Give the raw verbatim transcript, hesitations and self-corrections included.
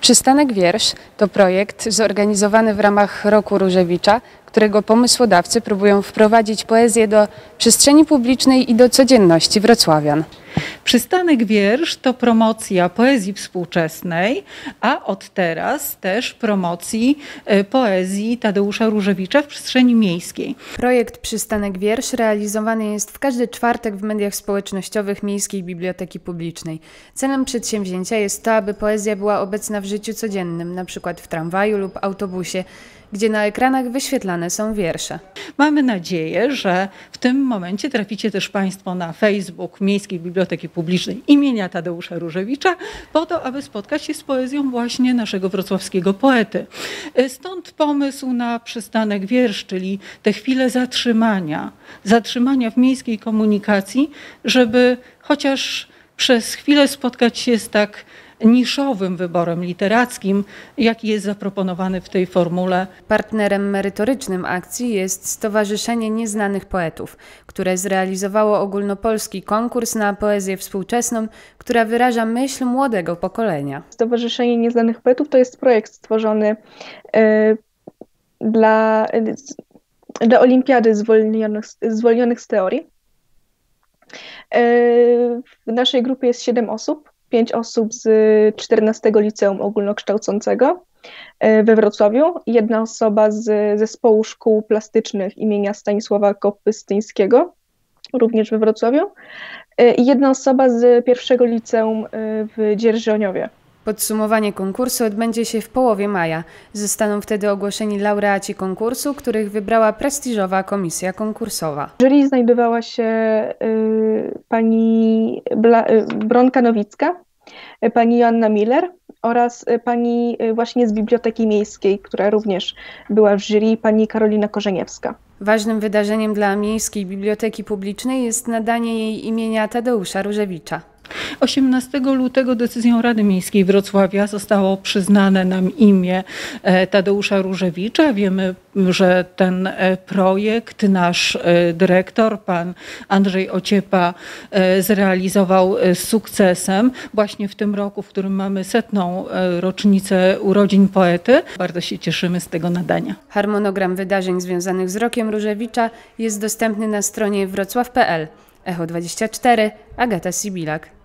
Przystanek Wiersz to projekt zorganizowany w ramach Roku Różewicza, którego pomysłodawcy próbują wprowadzić poezję do przestrzeni publicznej i do codzienności wrocławian. Przystanek Wiersz to promocja poezji współczesnej, a od teraz też promocji poezji Tadeusza Różewicza w przestrzeni miejskiej. Projekt Przystanek Wiersz realizowany jest w każdy czwartek w mediach społecznościowych Miejskiej Biblioteki Publicznej. Celem przedsięwzięcia jest to, aby poezja była obecna w życiu codziennym, na przykład w tramwaju lub autobusie, gdzie na ekranach wyświetlane są wiersze. Mamy nadzieję, że w tym momencie traficie też Państwo na Facebook Miejskiej Biblioteki Publicznej imienia Tadeusza Różewicza, po to, aby spotkać się z poezją właśnie naszego wrocławskiego poety. Stąd pomysł na Przystanek Wiersz, czyli te chwile zatrzymania, zatrzymania w miejskiej komunikacji, żeby chociaż przez chwilę spotkać się z tak niszowym wyborem literackim, jaki jest zaproponowany w tej formule. Partnerem merytorycznym akcji jest Stowarzyszenie Nieznanych Poetów, które zrealizowało ogólnopolski konkurs na poezję współczesną, która wyraża myśl młodego pokolenia. Stowarzyszenie Nieznanych Poetów to jest projekt stworzony y, dla, y, dla olimpiady zwolnionych, zwolnionych z teorii. Y, w naszej grupie jest siedem osób. Pięć osób z czternastego Liceum Ogólnokształcącego we Wrocławiu, jedna osoba z zespołu szkół plastycznych imienia Stanisława Kopystyńskiego, również we Wrocławiu, i jedna osoba z pierwszego liceum w Dzierżoniowie. Podsumowanie konkursu odbędzie się w połowie maja. Zostaną wtedy ogłoszeni laureaci konkursu, których wybrała prestiżowa komisja konkursowa. W jury znajdowała się y, pani Bla, y, Bronka Nowicka, y, pani Joanna Miller oraz y, pani y, właśnie z Biblioteki Miejskiej, która również była w jury, pani Karolina Korzeniewska. Ważnym wydarzeniem dla Miejskiej Biblioteki Publicznej jest nadanie jej imienia Tadeusza Różewicza. osiemnastego lutego decyzją Rady Miejskiej Wrocławia zostało przyznane nam imię Tadeusza Różewicza. Wiemy, że ten projekt nasz dyrektor, pan Andrzej Ociepa, zrealizował z sukcesem właśnie w tym roku, w którym mamy setną rocznicę urodzin poety. Bardzo się cieszymy z tego nadania. Harmonogram wydarzeń związanych z Rokiem Różewicza jest dostępny na stronie wrocław kropka p l. Echo dwadzieścia cztery, Agata Sibilak.